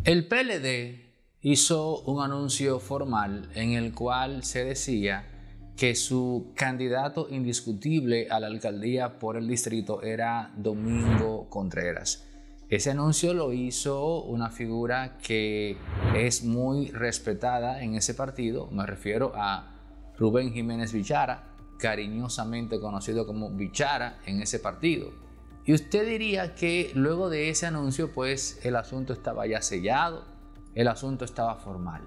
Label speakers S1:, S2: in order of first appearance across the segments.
S1: El PLD hizo un anuncio formal en el cual se decía que su candidato indiscutible a la alcaldía por el distrito era Domingo Contreras. Ese anuncio lo hizo una figura que es muy respetada en ese partido, me refiero a Rubén Jiménez Bichara, cariñosamente conocido como Bichara en ese partido. Y usted diría que luego de ese anuncio, pues el asunto estaba ya sellado, el asunto estaba formal,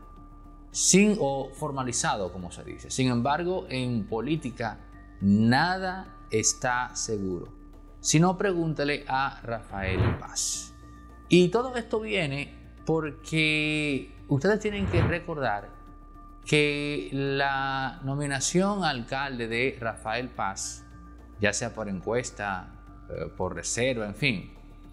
S1: o formalizado, como se dice. Sin embargo, en política nada está seguro. Si no, pregúntele a Rafael Paz. Y todo esto viene porque ustedes tienen que recordar que la nominación a alcalde de Rafael Paz, ya sea por encuesta, por reserva, en fin,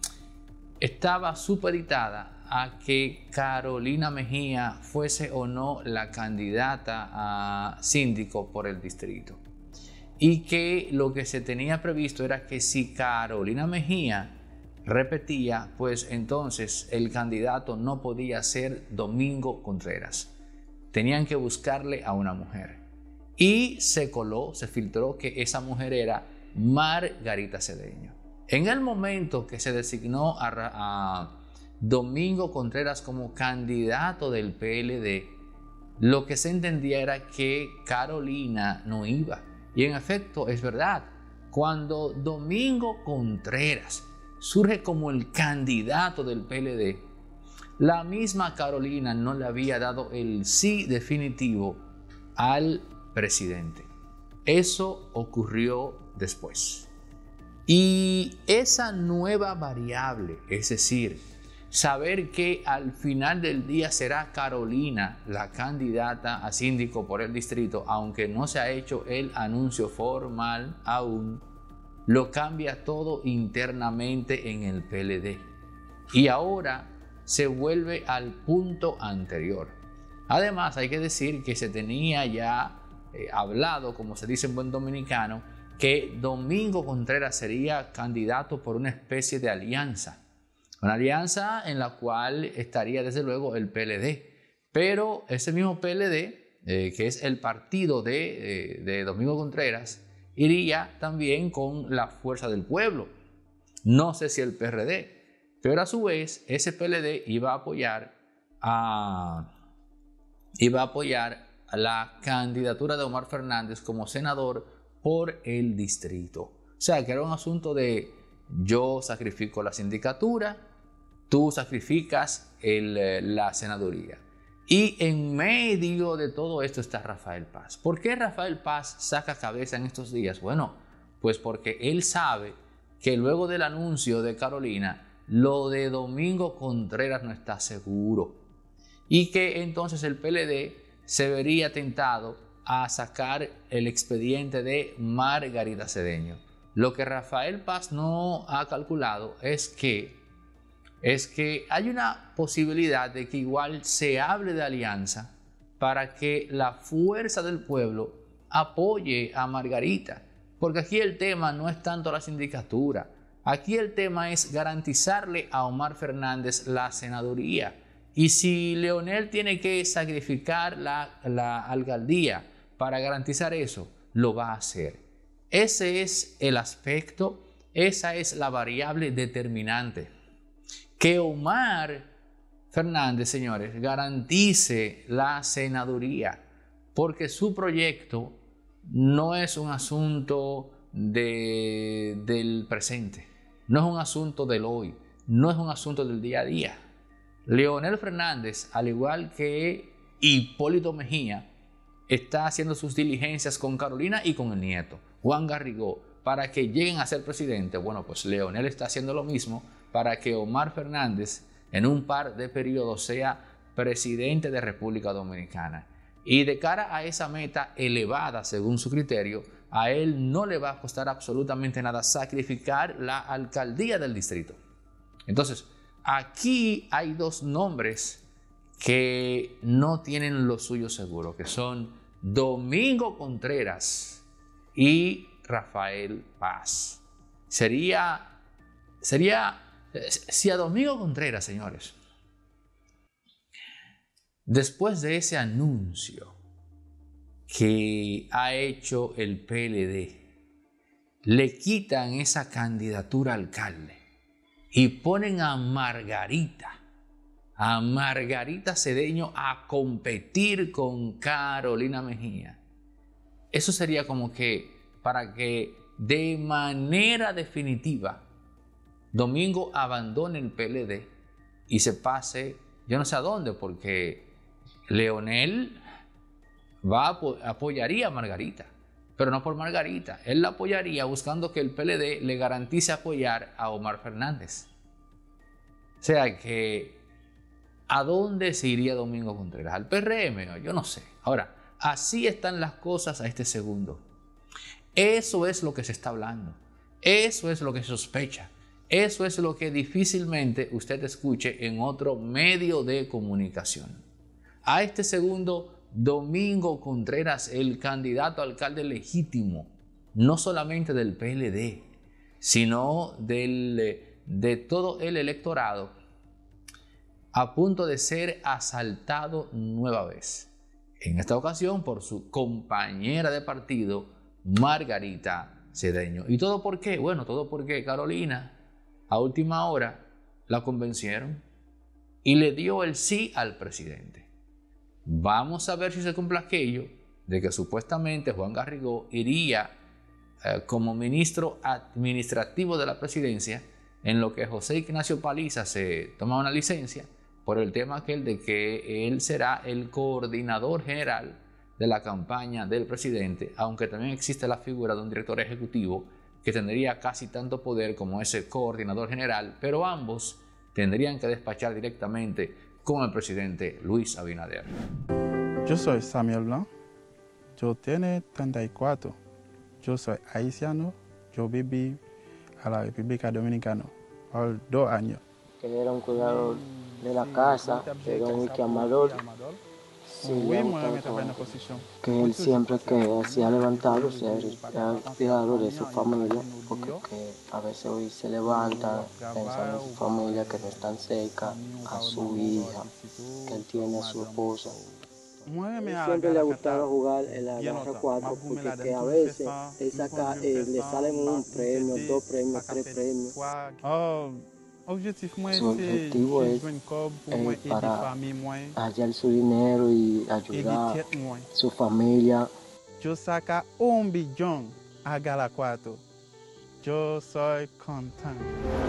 S1: estaba supeditada a que Carolina Mejía fuese o no la candidata a síndico por el distrito. Y que lo que se tenía previsto era que si Carolina Mejía repetía, pues entonces el candidato no podía ser Domingo Contreras. Tenían que buscarle a una mujer. Y se coló, se filtró que esa mujer era Margarita Cedeño. En el momento que se designó a Domingo Contreras como candidato del PLD, lo que se entendía era que Carolina no iba. Y en efecto, es verdad, cuando Domingo Contreras surge como el candidato del PLD, la misma Carolina no le había dado el sí definitivo al presidente. Eso ocurrió después. Y esa nueva variable, es decir, saber que al final del día será Carolina la candidata a síndico por el distrito, aunque no se ha hecho el anuncio formal aún, lo cambia todo internamente en el PLD. Y ahora se vuelve al punto anterior. Además, hay que decir que se tenía ya hablado, como se dice en buen dominicano, que Domingo Contreras sería candidato por una especie de alianza. Una alianza en la cual estaría desde luego el PLD. Pero ese mismo PLD, que es el partido de Domingo Contreras, iría también con la Fuerza del Pueblo. No sé si el PRD. Pero a su vez, ese PLD iba a apoyar a la candidatura de Omar Fernández como senador por el distrito. O sea, que era un asunto de yo sacrifico la sindicatura, tú sacrificas la senaduría. Y en medio de todo esto está Rafael Paz. ¿Por qué Rafael Paz saca cabeza en estos días? Bueno, pues porque él sabe que luego del anuncio de Carolina, lo de Domingo Contreras no está seguro. Y que entonces el PLD se vería tentado a sacar el expediente de Margarita Cedeño. Lo que Rafael Paz no ha calculado es que hay una posibilidad de que igual se hable de alianza para que la Fuerza del Pueblo apoye a Margarita. Porque aquí el tema no es tanto la sindicatura. Aquí el tema es garantizarle a Omar Fernández la senaduría. Y si Leonel tiene que sacrificar la alcaldía para garantizar eso, lo va a hacer. Ese es el aspecto, esa es la variable determinante. Que Omar Fernández, señores, garantice la senaduría, porque su proyecto no es un asunto del presente, no es un asunto del hoy, no es un asunto del día a día. Leonel Fernández, al igual que Hipólito Mejía, está haciendo sus diligencias con Carolina y con el nieto, Juan Garrigó, para que lleguen a ser presidente. Bueno, pues Leonel está haciendo lo mismo para que Omar Fernández en un par de periodos sea presidente de República Dominicana. Y de cara a esa meta elevada, según su criterio, a él no le va a costar absolutamente nada sacrificar la alcaldía del distrito. Entonces, aquí hay dos nombres que no tienen lo suyo seguro, que son Domingo Contreras y Rafael Paz. Si a Domingo Contreras, señores, Después de ese anuncio que ha hecho el PLD, le quitan esa candidatura a alcalde y ponen a Margarita Cedeño a competir con Carolina Mejía. Eso sería como que para que de manera definitiva Domingo abandone el PLD y se pase, yo no sé a dónde, porque Leonel apoyaría a Margarita, pero no por Margarita. Él la apoyaría buscando que el PLD le garantice apoyar a Omar Fernández. O sea que, ¿a dónde se iría Domingo Contreras? ¿Al PRM? Yo no sé. Ahora, así están las cosas a este segundo. Eso es lo que se está hablando. Eso es lo que se sospecha. Eso es lo que difícilmente usted escuche en otro medio de comunicación. A este segundo, Domingo Contreras, el candidato a alcalde legítimo, no solamente del PLD, sino de todo el electorado, a punto de ser asaltado nueva vez. En esta ocasión por su compañera de partido, Margarita Cedeño. ¿Y todo por qué? Bueno, todo porque Carolina, a última hora, la convencieron y le dio el sí al presidente. Vamos a ver si se cumple aquello de que supuestamente Juan Garrigó iría como ministro administrativo de la presidencia, en lo que José Ignacio Paliza se toma una licencia por el tema aquel de que él será el coordinador general de la campaña del presidente, aunque también existe la figura de un director ejecutivo que tendría casi tanto poder como ese coordinador general, pero ambos tendrían que despachar directamente con el presidente Luis Abinader.
S2: Yo soy Samuel Blanc, yo tengo 34, yo soy haitiano, yo viví a la República Dominicana por 2 años.
S3: Que era un cuidador de la casa, era un amador. Sí, que él siempre que hacía levantarlos era cuidador de su familia, porque que a veces hoy se levanta pensando en su familia que no están cerca, a su hija, que él tiene a su esposa. Siempre le ha gustado jugar en la garra 4 porque que a veces él saca, le salen un premio, 2 premios, 3 premios. Su objetivo es para hallar su dinero y ayudar a su familia.
S2: Yo saca 1 billón a Gala 4. Yo soy contento.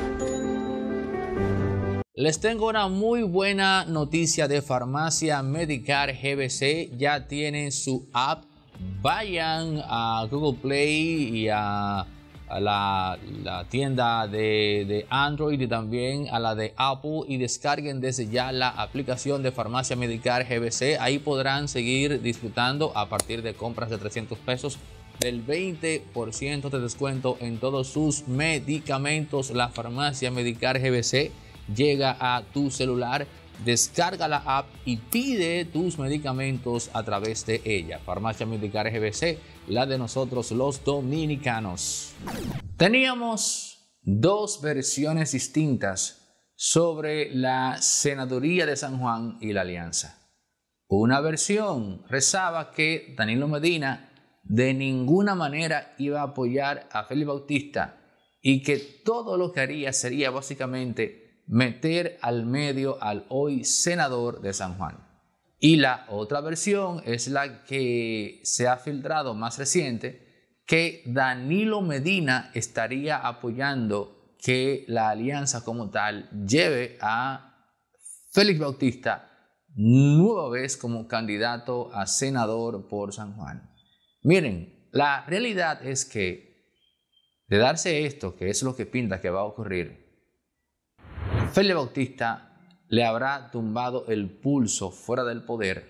S1: Les tengo una muy buena noticia de Farmacia Medicare GBC. Ya tienen su app. Vayan a Google Play y a la tienda de Android y también a la de Apple y descarguen desde ya la aplicación de Farmacia Medicare GBC. Ahí podrán seguir disfrutando a partir de compras de 300 pesos del 20% de descuento en todos sus medicamentos. La Farmacia Medicare GBC llega a tu celular. Descarga la app y pide tus medicamentos a través de ella. Farmacia Medicare GBC, la de nosotros los dominicanos. Teníamos 2 versiones distintas sobre la senaduría de San Juan y la alianza. Una versión rezaba que Danilo Medina de ninguna manera iba a apoyar a Félix Bautista y que todo lo que haría sería básicamente meter al medio al hoy senador de San Juan. Y la otra versión es la que se ha filtrado más reciente, que Danilo Medina estaría apoyando que la alianza como tal lleve a Félix Bautista nueva vez como candidato a senador por San Juan. Miren, la realidad es que de darse esto, que es lo que pinta que va a ocurrir, Félix Bautista le habrá tumbado el pulso fuera del poder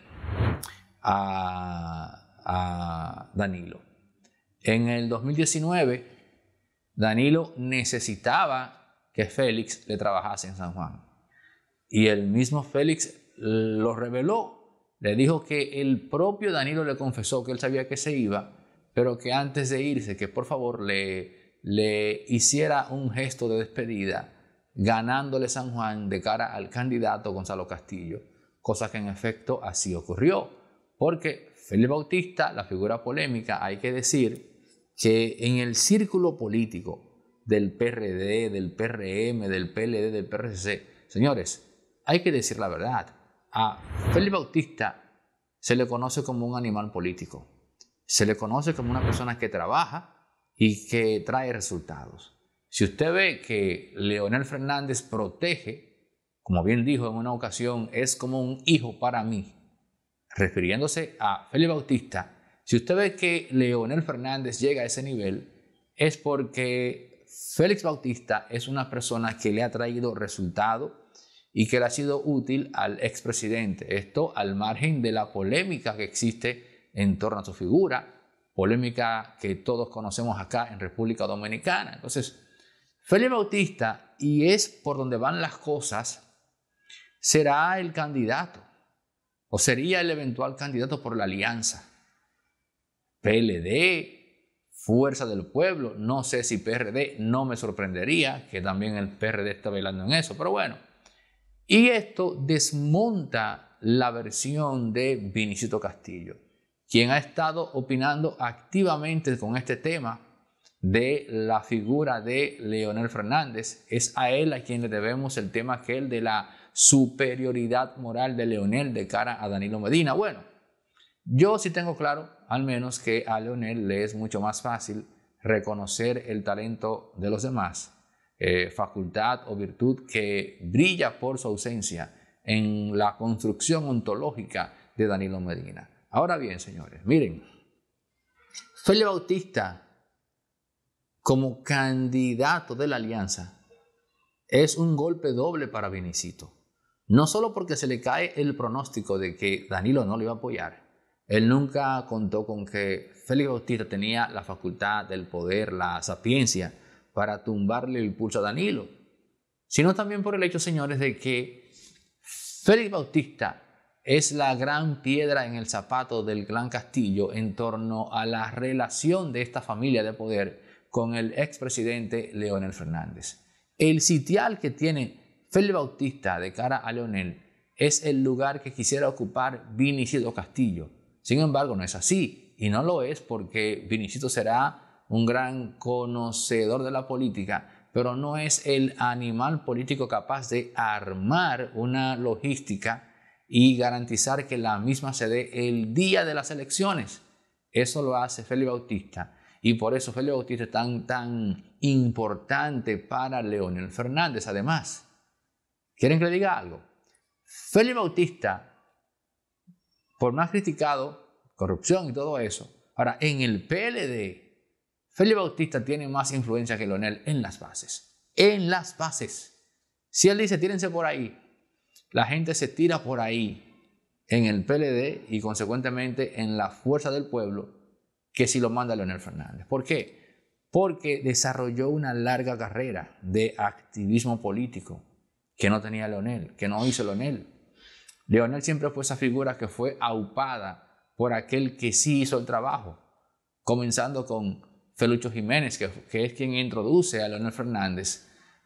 S1: a Danilo. En el 2019, Danilo necesitaba que Félix le trabajase en San Juan. Y el mismo Félix lo reveló. Le dijo que el propio Danilo le confesó que él sabía que se iba, pero que antes de irse, que por favor le hiciera un gesto de despedida, ganándole San Juan de cara al candidato Gonzalo Castillo. cosa que en efecto así ocurrió, porque Félix Bautista, la figura polémica, hay que decir que en el círculo político del PRD, del PRM, del PLD, del PRCC, señores, hay que decir la verdad, a Félix Bautista se le conoce como un animal político, se le conoce como una persona que trabaja y que trae resultados. Si usted ve que Leonel Fernández protege, como bien dijo en una ocasión, es como un hijo para mí, refiriéndose a Félix Bautista, si usted ve que Leonel Fernández llega a ese nivel, es porque Félix Bautista es una persona que le ha traído resultados y que le ha sido útil al expresidente. Esto al margen de la polémica que existe en torno a su figura, polémica que todos conocemos acá en República Dominicana. Entonces, Félix Bautista, y es por donde van las cosas, será el candidato o sería el eventual candidato por la alianza. PLD, Fuerza del Pueblo, no sé si PRD, no me sorprendería que también el PRD esté bailando en eso, pero bueno. Y esto desmonta la versión de Vinicito Castillo, quien ha estado opinando activamente con este tema de la figura de Leonel Fernández. Es a él a quien le debemos el tema aquel de la superioridad moral de Leonel de cara a Danilo Medina. Bueno, yo sí tengo claro, al menos, que a Leonel le es mucho más fácil reconocer el talento de los demás, facultad o virtud que brilla por su ausencia en la construcción ontológica de Danilo Medina. Ahora bien, señores, miren, Félix Bautista como candidato de la alianza es un golpe doble para Vinicito. No solo porque se le cae el pronóstico de que Danilo no le iba a apoyar. Él nunca contó con que Félix Bautista tenía la facultad, el poder, la sapiencia para tumbarle el pulso a Danilo, sino también por el hecho, señores, de que Félix Bautista es la gran piedra en el zapato del clan Castillo en torno a la relación de esta familia de poder con el expresidente Leonel Fernández. El sitial que tiene Félix Bautista de cara a Leonel es el lugar que quisiera ocupar Vinicito Castillo. Sin embargo, no es así, y no lo es porque Vinicito será un gran conocedor de la política, pero no es el animal político capaz de armar una logística y garantizar que la misma se dé el día de las elecciones. Eso lo hace Félix Bautista, y por eso Félix Bautista es tan importante para Leonel Fernández. Además, ¿quieren que le diga algo? Félix Bautista, por más criticado, corrupción y todo eso, ahora en el PLD, Félix Bautista tiene más influencia que Leonel en las bases. En las bases. Si él dice tírense por ahí, la gente se tira por ahí en el PLD y consecuentemente en la Fuerza del Pueblo que si lo manda Leonel Fernández. ¿Por qué? Porque desarrolló una larga carrera de activismo político que no tenía Leonel, que no hizo Leonel. Leonel siempre fue esa figura que fue aupada por aquel que sí hizo el trabajo, comenzando con Felucho Jiménez, que es quien introduce a Leonel Fernández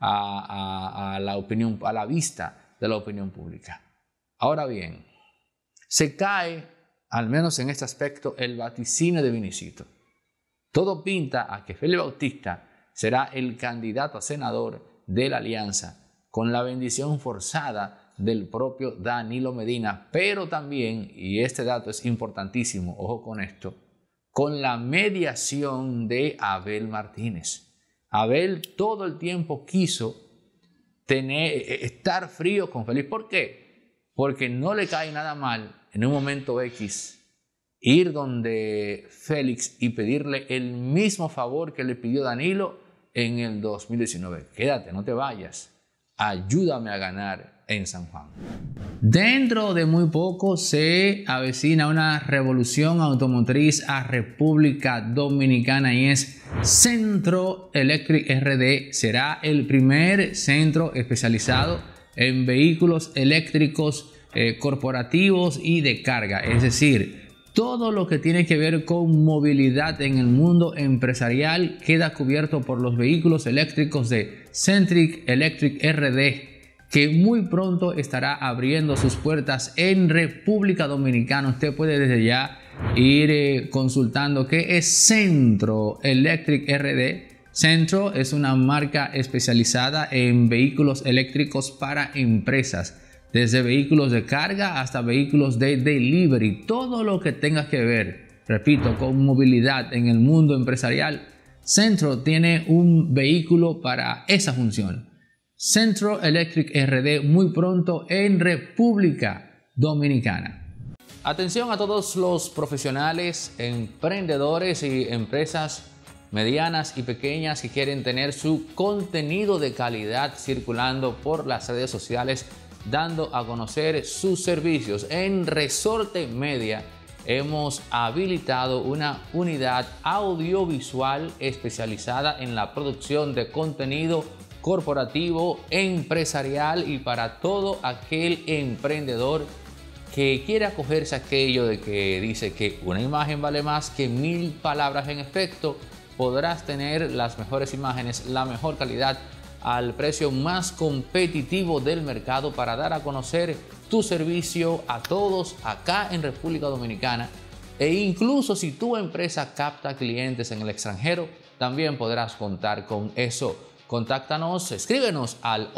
S1: a la opinión, a la vista de la opinión pública. Ahora bien, se cae, al menos en este aspecto, el vaticinio de Vinicito. Todo pinta a que Félix Bautista será el candidato a senador de la alianza, con la bendición forzada del propio Danilo Medina, pero también, y este dato es importantísimo, ojo con esto, con la mediación de Abel Martínez. Abel todo el tiempo quiso estar frío con Félix. ¿Por qué? Porque no le cae nada mal en un momento X ir donde Félix y pedirle el mismo favor que le pidió Danilo en el 2019. Quédate, no te vayas. Ayúdame a ganar en San Juan. Dentro de muy poco se avecina una revolución automotriz a República Dominicana y es Centro Electric RD. Será el primer centro especializado en vehículos eléctricos corporativos y de carga, es decir, todo lo que tiene que ver con movilidad en el mundo empresarial queda cubierto por los vehículos eléctricos de Centric Electric RD. que muy pronto estará abriendo sus puertas en República Dominicana. Usted puede desde ya ir consultando qué es Centro Electric RD. Centro es una marca especializada en vehículos eléctricos para empresas, desde vehículos de carga hasta vehículos de delivery, todo lo que tenga que ver, repito, con movilidad en el mundo empresarial. Centro tiene un vehículo para esa función. Centro Electric RD, muy pronto en República Dominicana. Atención a todos los profesionales, emprendedores y empresas medianas y pequeñas que quieren tener su contenido de calidad circulando por las redes sociales, dando a conocer sus servicios. En Resorte Media hemos habilitado una unidad audiovisual especializada en la producción de contenido corporativo, empresarial y para todo aquel emprendedor que quiere acogerse a aquello de que dice que una imagen vale más que 1000 palabras. En efecto, podrás tener las mejores imágenes, la mejor calidad al precio más competitivo del mercado para dar a conocer tu servicio a todos acá en República Dominicana. E incluso si tu empresa capta clientes en el extranjero, también podrás contar con eso. Contáctanos, escríbenos al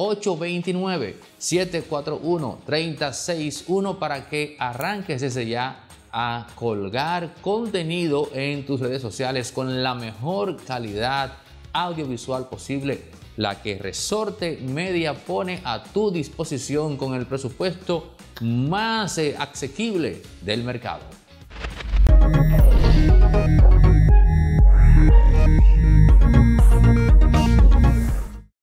S1: 829-741-3061 para que arranques desde ya a colgar contenido en tus redes sociales con la mejor calidad audiovisual posible, la que Resorte Media pone a tu disposición con el presupuesto más asequible del mercado.